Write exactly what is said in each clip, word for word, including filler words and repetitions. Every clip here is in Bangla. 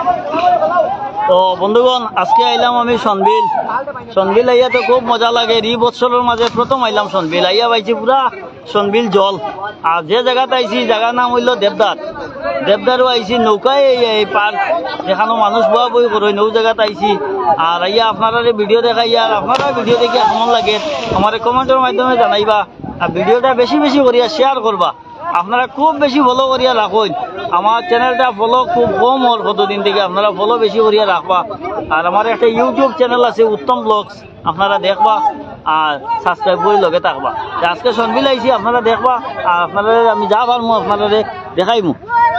তো বন্ধুগণ আজকে আইলাম আমি সনবিল সনবিল আইয়া তো খুব মজা লাগে এই বছরের মাঝে প্রথম আইলাম সনবিল আইয়া পাইছি পুরা সনবিল জল আর যে জায়গাতে আইছি জায়গার নাম হইল দেবদার দেবদারও আইছি নৌকায় এই পার্ক যেখানে মানুষ বয়া বই করে নৌ জায়গাতে আইছি আর আইয়া আপনারা ভিডিও দেখাইয়া আর আপনারা ভিডিও দেখে কেমন লাগে আমার কমেন্টের মাধ্যমে জানাইবা আর ভিডিওটা বেশি বেশি করিয়া শেয়ার করবা আপনারা খুব বেশি ফলো করিয়া রাখুন আমার চ্যানেলটা ফলো খুব কম ওর কতদিন থেকে আপনারা ফলো বেশি করিয়া রাখবা আর আমার একটা ইউটিউব চ্যানেল আছে উত্তম ব্লগস আপনারা দেখবা আর সাবস্ক্রাইব করে লগে থাকবা আজকে সনবিল আইছি আপনারা দেখবা আর আপনারা আমি যা পারমু আপনারা দেখাইমু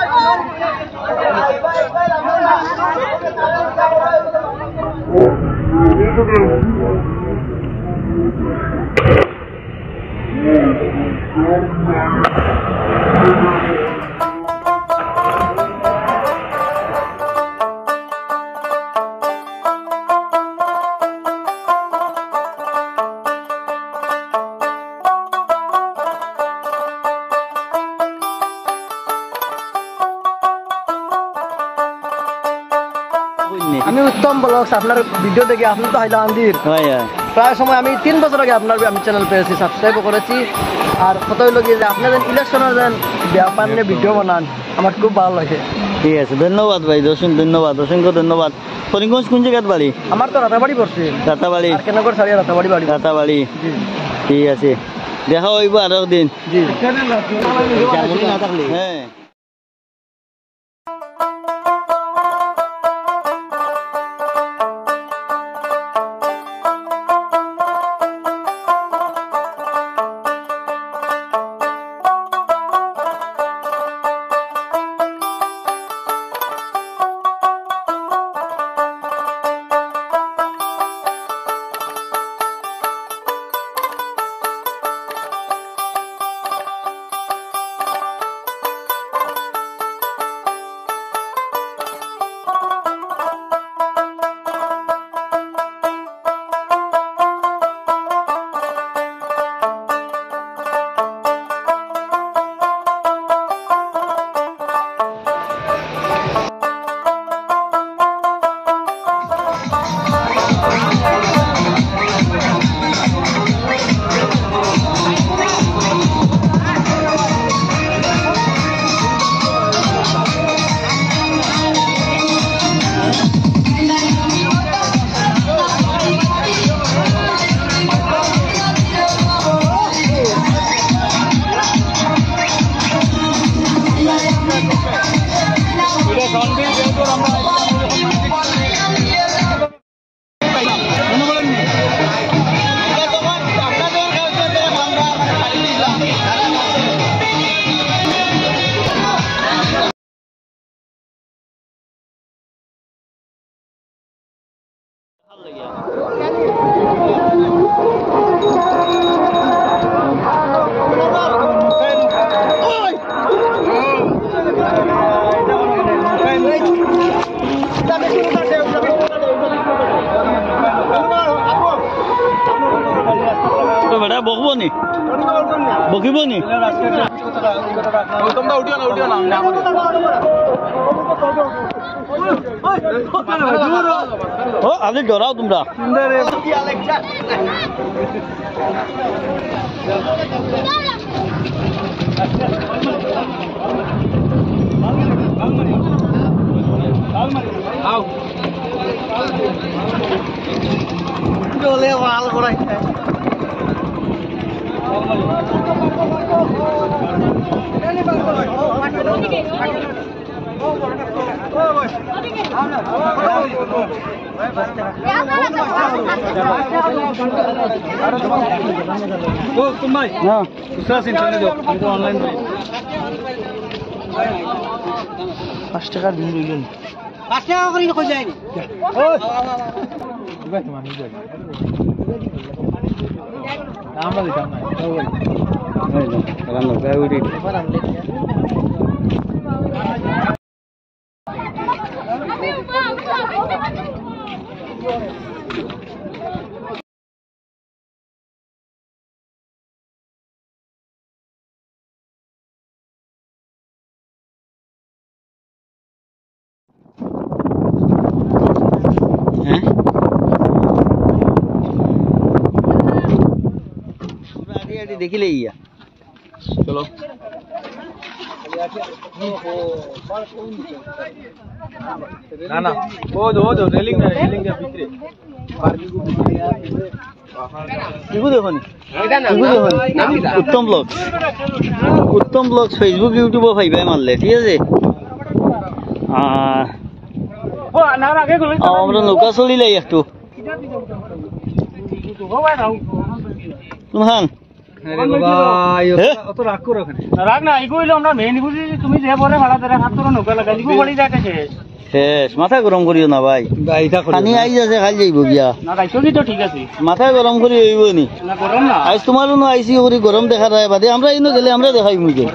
আমি উত্তম ব্লগস আপনার ভিডিও দেখে আপনি তো হাইলাকান্দির প্রায় সময় আমি তিন বছর আগে আপনার আমি চ্যানেল পেয়েছি সাবস্ক্রাইবও করেছি আর কত হইল গিয়ে যে আপনার ইলেকশনের যেন ব্যাপার নিয়ে ভিডিও বানান আমার খুব ভালো লাগে ঠিক আছে ধন্যবাদ ভাই দর্শন ধন্যবাদ অসংখ্য ধন্যবাদ করিমগঞ্জ কোন জায়গার বাড়ি আমার তো রাতাবাড়ি পড়ছে রাতাবাড়ি কেনগর সারিয়া রাতাবাড়ি বাড়ি রাতাবাড়ি ঠিক আছে দেখা হইব আরো দিন জি হ্যাঁ তো বেটা বকবো নি বকিব নি ও আজি ডরাও তোমরা চলে ভাল করাই পাঁচ টাকা দিন রইলেন পাঁচ টাকা করে কই যায় আমরা দিতাম না দেখিলে ইয়া চলো না না ও দো ও দো রেলিং না রেলিং এর ভিতরে ইগু দেখুন ইগু দেখুন Uttam blog Uttam blog Facebook ইউটিউবে পাইবাই মারলে ঠিক আছে আহ আমরা নৌকা চলিলাই একটু কোনখান শেষ মাথা গরম করিও না ভাই পানি আই যাচ্ছে খাই যাইব গিয়া মাথা গরম করি হইব নি আজ তোমারও না আইসি করি গরম দেখা যায় বাদে আমরা ইনো গেলে আমরা দেখাই মুখে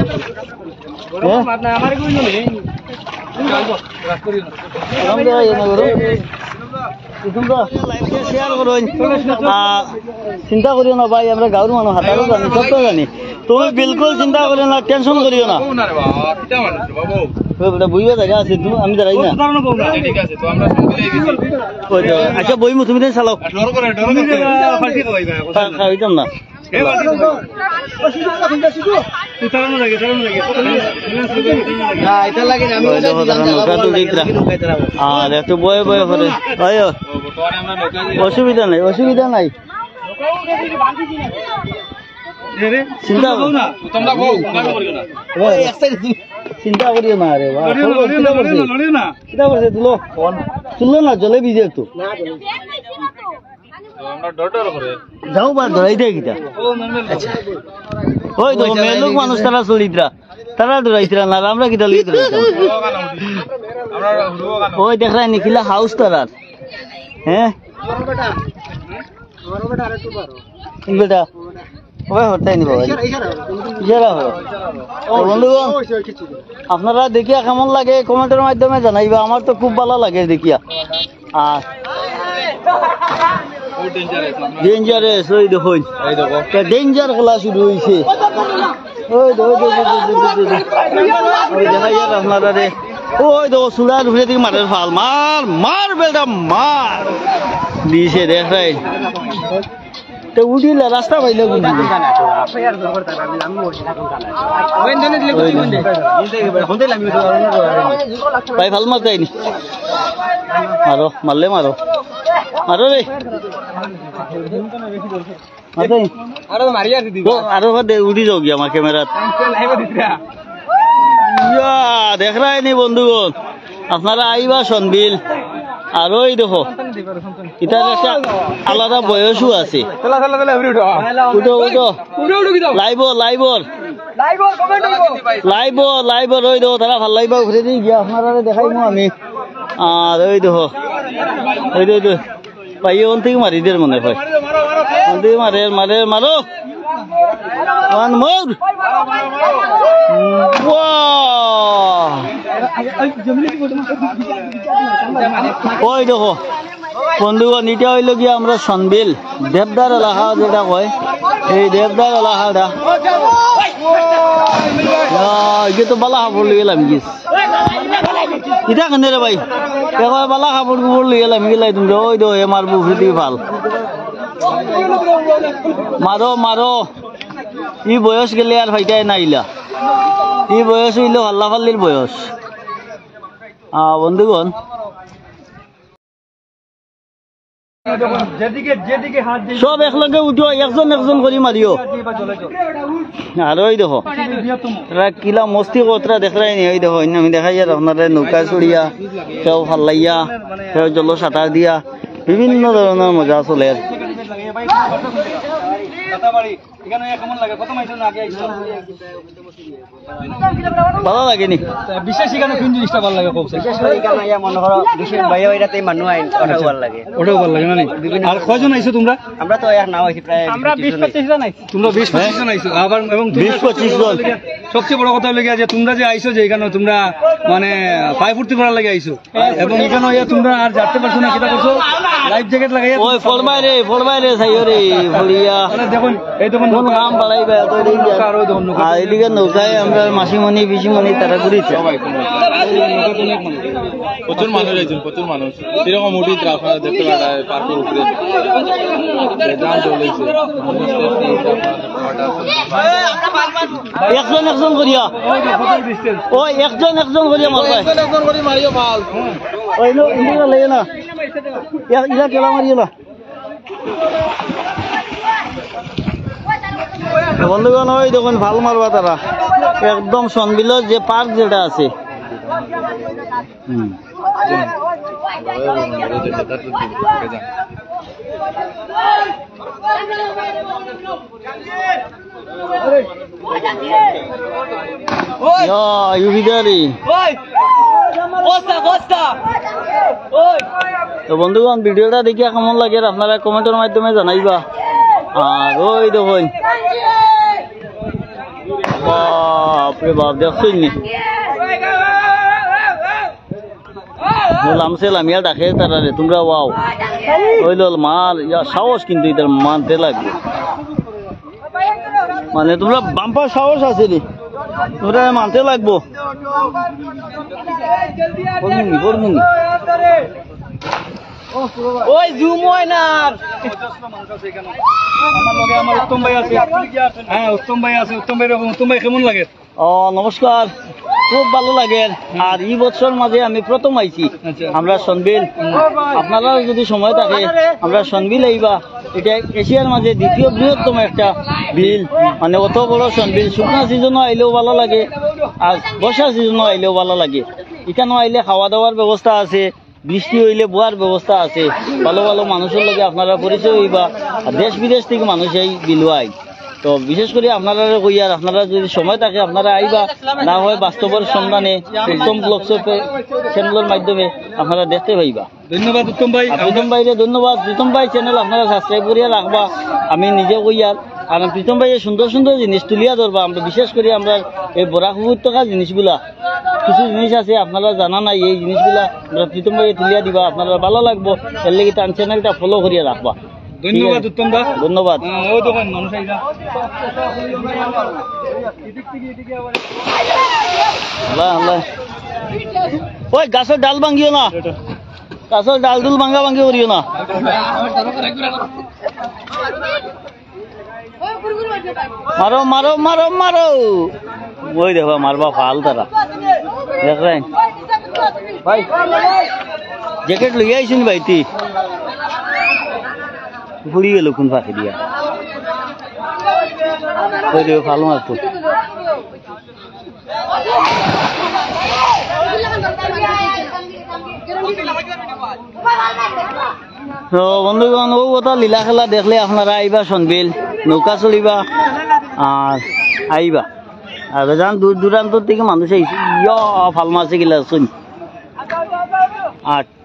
চিন্তা করিও না ভাই আমরা গাঁৱৰ মানুহ হাতাৰো জানি সব জানি তুমি বিলকুল চিন্তা করিও না টেনশন করিও না বইবা জায়গা আছে তুমি আমি দাঁড়াই না আচ্ছা বইমু তুমি চালাও খাইতাম না বয়ে বয়ে করে অসুবিধা নাই অসুবিধা নাই চিন্তা চিন্তা করিও না রে তুলো তুলো না জলে ভিজে একটু যাও বা ধরাই দেয় কিটা ওই দেখো মেয়ে মানুষ তারা চলিতরা তারা ধরাইছিলা না আমরা কিটা লিয়ে ধরাইতাম ওই দেখাই নিখিলা হাউস তারার হ্যাঁ বেটা ওই হতাই নি বাবা ইশারা হয় বন্ধুগণ আপনারা দেখিয়া কেমন লাগে কমেন্টের মাধ্যমে জানাইবা আমার তো খুব ভালো লাগে দেখিয়া আর ডেঞ্জারাস ওই দেখুন ডেঞ্জার খেলা শুরু হয়েছে ওই দেখা যাক আপনারা রে ওই দেখো চুলার উপরে থেকে মারের ফাল মার মার বেটা মার দিছে দেখাই তো উঠিলে রাস্তা পাইলে ভাই ভাল মার যায়নি মারো মারলে মারো মারো রে আরো উঠি যাও গিয়ে আমার ক্যামেরাত দেখ রায় নি বন্ধুগণ আপনারা আইবা সনবিল আর ওই দেখো এটার একটা আলাদা বয়সও আছে উঠো উঠো লাইবর লাইবর লাইবর লাইবর ওই দেখো তারা ভাল লাগবা ঘুরে দিয়ে গিয়া আপনারা দেখাইমু আমি আর ওই দেখো ওই দেখো পাই ওন থেকে মারি দের মনে হয় মারে মারে মারো ওয়ান মোর ওই দেখো বন্ধুগণ এটা হইল গিয়ে আমরা সনবিল দেবদার এলাকা যেটা কয় এই দেবদার এলাকাটা এটা তো বালা কাপড় লই গেলাম গিস এটা কেন রে ভাই দেখো বালা কাপড় কুপড় লই গেলাম গেলাই তুমি ওই দো এ মারবো ফিটি ভাল মারো মারো ই বয়স গেলে আর ভাইটাই নাইলা ই বয়স হইল হাল্লা ফাল্লির বয়স আহ বন্ধুগণ সব একলগে উঠো একজন একজন করে মারিও আর ওই দেখো কিলা মস্তি কতরা দেখাই নি ওই দেখো আমি দেখাই আর আপনারা নৌকা চড়িয়া কেউ ফাল্লাইয়া কেউ জল সাঁতা দিয়া বিভিন্ন ধরনের মজা চলে ভালো লাগেনি বিশেষ কোন জিনিসটা ভালো লাগে মনে করো বিশেষ বাইরে বাইরে মানুষ আইন ওটাও ভালো লাগে ওটাও ভালো লাগে মানে আর কয়জন আইছো তোমরা আমরা তো এক নাও আইছি প্রায় আমরা বিশ পঁচিশ জন আইছি তোমরা বিশ পঁচিশ জন আইছো আবার এবং বিশ পঁচিশ জন সবচেয়ে বড় কথা হলো যে তোমরা যে আইছো যে এখানে তোমরা মানে পায়ে ফুর্তি করার লাগে আইছো এবং এখানে তোমরা আর যাতে পারছো না কিটা করছো লাইফ জ্যাকেট লাগাইয়া ওই ফলবাই রে ফলবাই রে সাইও রে ফলিয়া দেখুন এই দেখুন কোন নাম বাড়াইবে তো আর এদিকে নৌকায় আমরা মাসিমণি পিসিমণি তারা ঘুরিছে প্রচুর মানুষ আছেন প্রচুর মানুষ এরকম উঠি আপনারা দেখতে পারেন পার্কের উপরে গান চলেছে একজন একজন করিয়া ওই একজন একজন করিয়া মারবাই একজন করে মারিও ভাল ওই নো ইন্দিরা লাগে না ইলা কেলা মারিও না বন্ধুগণ ওই দেখুন ভাল মারবা তারা একদম সনবিলের যে পার্ক যেটা আছে তো বন্ধুগণ ভিডিওটা দেখিয়া কেমন লাগে আপনারা কমেন্টের মাধ্যমে জানাইবা আর ওই দেখুন বাপরে বাপ দেখছই নি লামসে লামিয়া ডাকে তারা রে তোমরা ওয়াও ওই লল মাল ইয়া সাহস কিন্তু এটার মানতে লাগবে মানে তোমরা বাম্পার সাহস আছে নি তোমরা মানতে লাগবো বলমুনি বলমুনি ওই জুম হয় না আমার লগে আমার উত্তম ভাই আছে হ্যাঁ উত্তম ভাই আছে উত্তম ভাই রকম উত্তম ভাই কেমন লাগে ও নমস্কার খুব ভালো লাগে আর এই বছর মাঝে আমি প্রথম আইছি আমরা সনবিল আপনারা যদি সময় থাকে আমরা সনবিল আইবা এটা এশিয়ার মাঝে দ্বিতীয় বৃহত্তম একটা বিল মানে অত বড় সনবিল শুকনা সিজনও আইলেও ভালো লাগে আর বর্ষা সিজনও আইলেও ভালো লাগে এখানেও আইলে খাওয়া দাওয়ার ব্যবস্থা আছে বৃষ্টি হইলে বোয়ার ব্যবস্থা আছে ভালো ভালো মানুষের লগে আপনারা পরিচয় হইবা আর দেশ বিদেশ থেকে মানুষ এই বিলুয়াই তো বিশেষ করে আপনারা কইয়ার আপনারা যদি সময় থাকে আপনারা আইবা না হয় বাস্তবের সন্ধানে উত্তম ব্লগ চ্যানেলের মাধ্যমে আপনারা দেখতে পাইবা ধন্যবাদ উত্তম ভাই প্রীতম ভাইরে ধন্যবাদ প্রীতম ভাই চ্যানেল আপনারা সাবস্ক্রাইব করিয়া রাখবা আমি নিজে কইয়ার কারণ প্রীতম ভাইয়ের সুন্দর সুন্দর জিনিস তুলিয়া ধরবা আমরা বিশেষ করে আমরা এই বরাক উপত্যকা জিনিসগুলা কিছু জিনিস আছে আপনারা জানা নাই এই জিনিসগুলা আমরা প্রীতম ভাইয়ে তুলিয়া দিবা আপনারা ভালো লাগবো এর লেগে তার চ্যানেলটা ফলো করিয়া রাখবা ধন্যবাদ উত্তম দা ধন্যবাদ ওই দেখুন মানুষ আইলা আল্লাহ আল্লাহ ওই গাছের ডাল ভাঙিও না গাছের ডাল ডুল ভাঙা ভাঙি করিও না মারো মারো মারো মারো ওই দেখো মারবা ফাল তারা দেখ রে ভাই জ্যাকেট লইয়া আইছেন ভাইটি ঘুরি গেল কোন পাখি দিয়া ওই দেখো ফাল মারতো তো বন্ধুগণ ও কথা লীলা খেলা দেখলে আপনারা আইবা সনবিল নৌকা চলিবা আর আইবা আর বেজান দূর দূরান্তর থেকে মানুষ আইছে ইয়া ফাল মাছে গিলা শুন আট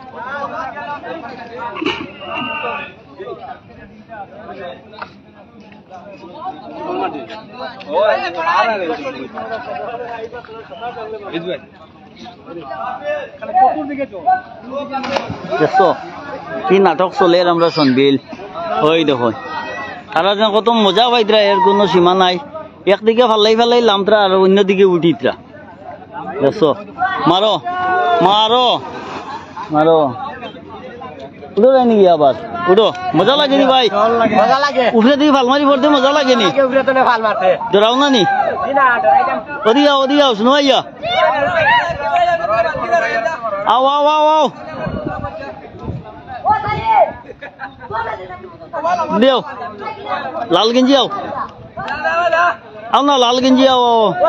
দেখছো কি নাটক চলে আমরা সনবিল ওই দেখো তারা যেন কত মজা পাইতরা এর কোনো সীমা নাই একদিকে ফালাই ফালাই লামতরা আর অন্যদিকে উঠিতরা দেখছো মারো মারো মারো উঠো যায়নি কি আবার উঠো মজা লাগেনি ভাই মজা লাগে উঠে দিকে ভাল মারি পড়তে মজা লাগেনি উপরে তো ভাল মারছে ডরাও না নি ওদিকে আও ওদিকে আও শুনো আইয়া আও আও আও আও দেও লাল গেঞ্জি আও আও না লাল গেঞ্জি আও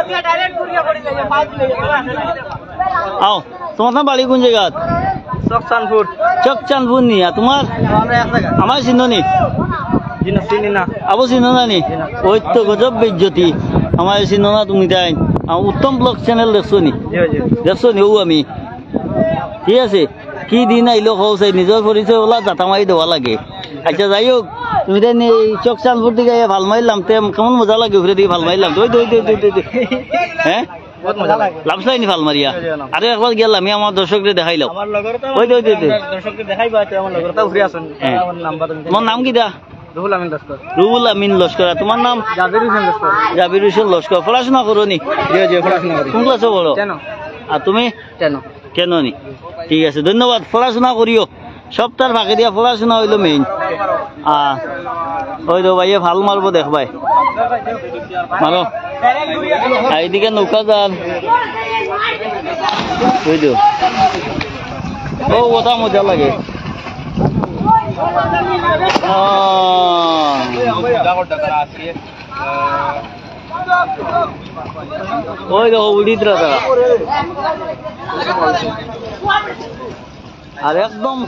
আও তোমার না বাড়ি কোন জায়গা চকচানপুর চকচানপুর নি তোমার আমার চিহ্ন নি চিনি না আবু চিহ্ন না নি ওই তো গজব বেজ্জতি আমার চিহ্ন না তুমি তাই উত্তম ব্লগ চ্যানেল দেখছো নি দেখছো নি ও আমি ঠিক আছে কি দিন আইলো কও চাই নিজের পরিচয় ওলা জাতা মারি দেওয়া লাগে আচ্ছা যাই হোক তুমি তাই চকচানপুর দিকে ভাল মারিলাম তে কেমন মজা লাগে ঘুরে দিকে ভাল মারিলাম ওই দই দই দই দই হ্যাঁ বহুত মজা লাগে লাভছাই নি ভাল মারিয়া আরে একবার গেল আমি আমার দর্শকদের দেখাইলাম আমার লগর তো ওই ওই দর্শককে দেখাইবা তো আমার লগর তো ঘুরে আসুন আমার নাম্বার তোমার নাম কি দা রুহুল আমিন লস্কর রুহুল আমিন লস্কর তোমার নাম জাবির হোসেন লস্কর জাবির হোসেন লস্কর পড়াশোনা করো নি জি জি পড়াশোনা করি কোন ক্লাসে পড়ো কেন আর তুমি কেন কেন নি ঠিক আছে ধন্যবাদ পড়াশোনা করিও সপ্তাহ ফাঁকে দিয়া পড়াশোনা হইলো মেইন আহ ওই তো ভাইয়ে ভাল মারবো দেখ ভাই মারো এইদিকে নৌকা যান ওই তো ও ওটা মজা লাগে ওই দেখো উড়িত তারা আর একদম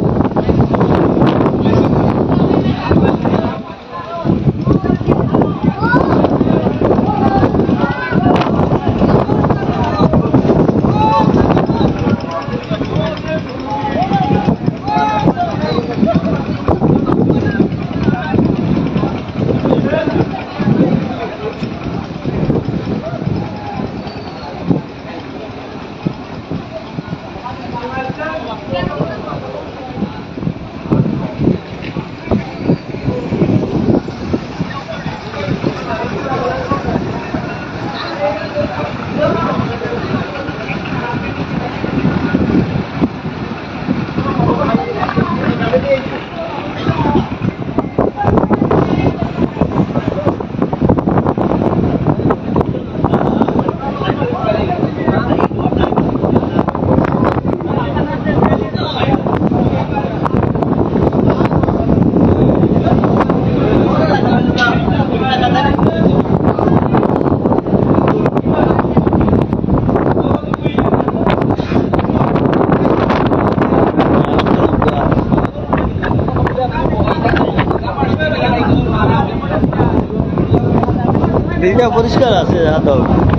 দিকটা পরিষ্কার আছে হাত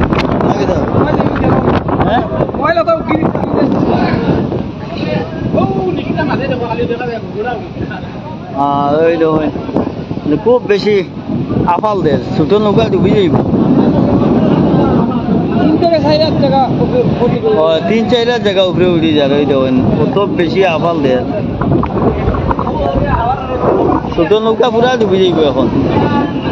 হ্যাঁ খুব বেশি আফাল দেশ ছোট নৌকা ডুবি যাইব তিন চার জায়গা উপরে উঠি যার ওই দেখেন খুব বেশি আফাল দেশ ছোট নৌকা পুরা ডুবি যাইব এখন